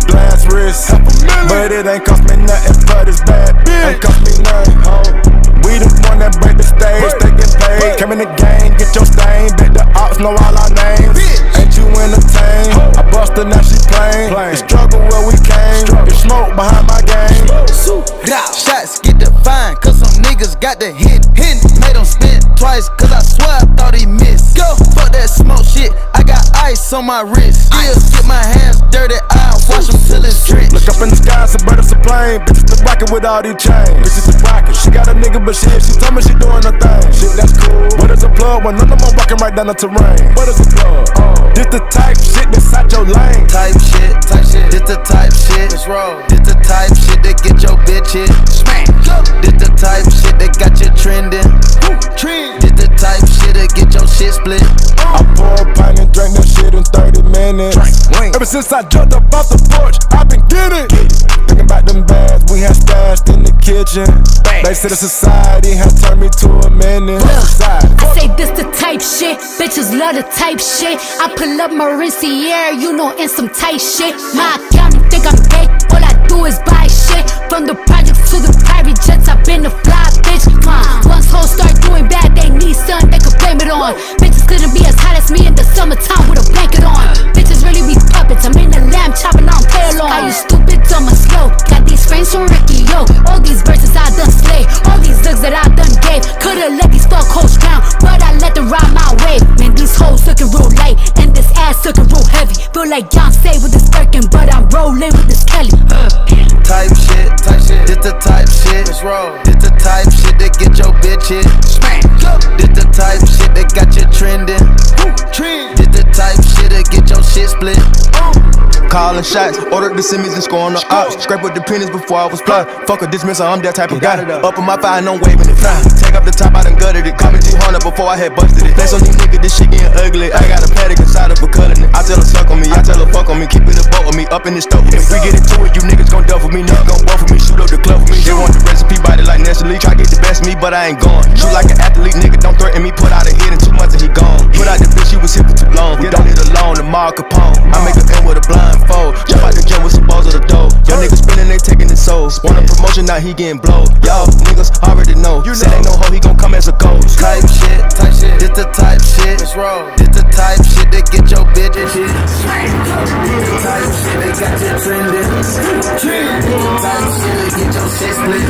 glass wrist, but it ain't cost me nothing for this bad bitch. Ain't cost me nothing, ho. We the one that break the stage, they get paid. Came in the game, get your stain. Bet the ops know all our names. Ain't you entertained? I busted, now she plain. The struggle where we came. It's smoke behind my game. Shots get defined, cause some niggas got the hit. Made them spin twice, cause I swear I thought he missed. Fuck that smoke shit, I got ice on my wrist. Still get my hands dirty, I wash them till it's drenched. Look up in the sky, some bird is a plane. Bitches the rocket with all these chains. Bitches the rocket. She got a nigga, but shit, she told me she doing her thing. Shit, that's cool. What is a plug when none of them walking right down the terrain? What is a plug? This the type shit that's out your lane. Type shit. This the type shit. Let's roll. This the type shit that get your bitch hit. Smack. This the type shit that got you trending. This the type shit that get your shit split. I pour a pint and drink that shit in 30 minutes. Ever since I jumped up off the porch, I've been getting. Thinking about them bags we had stashed in the kitchen. They said the society had turned me to a menace. I say this the type shit, bitches love the type shit. I pull up Maurinciere, you know, in some tight shit. My accountant think I'm gay, all I do is buy shit. From the projects to the private jets, I've been a fly bitch. Once hoes start doing bad, they need something they could blame it on. Bitches couldn't be as hot as me in the summertime with a blanket on. Bitches really be puppets, I'm in the lamb chopping on play along. Are you stupid, dumb or slow? Got these frames from Ricky, yo. All these verses I done slay, all these looks that I done gave. Could've let these fuck hoes drown, but I let them ride my way. Man, these hoes looking real light, and this ass looking real heavy. Feel like Beyonce with this Birkin, but I'm rolling with this Kelly. Type shit. This the type shit. Let's roll. This the type shit that get your bitch hit. Smack. This the type shit that got you trending. This the type shit that get your shit split. Calling shots, ordered the semis and scoring the ops. Scrape with the pennies before I was fly. Fuck a dismissal, I'm that type of guy. Up in my fire, no waving it fly. Take off the top, I done gutted it. Call me 200 before I had busted it. Flex on these niggas, this shit getting ugly. I got a paddock inside of a cutting it. I tell her suck on me, I tell her fuck on me. Keep it a boat with me, up in this stove. If we get into it, you niggas gon' duff with me. Not gon' buff with me, shoot up the club with me. They want the recipe, body like Nestle. Try get the best of me, but I ain't going. Shoot like an athlete, nigga, don't threaten me. Put out a hit in 2 months and he gone. Put out the bitch, she was here for too long. We don't need a loan, the Mar Capone. I make a end with a blindfold. Jump out the gym with some balls of the dough. Young niggas spinning, they taking his souls. Want a promotion, now he getting blowed. Y'all niggas already know. Said ain't no hoe, he gon' come as a ghost. Type shit. This the type shit. Let's roll. This the type shit that get your bitches hit. This the type shit that got you trending. This the type shit that get your shit split.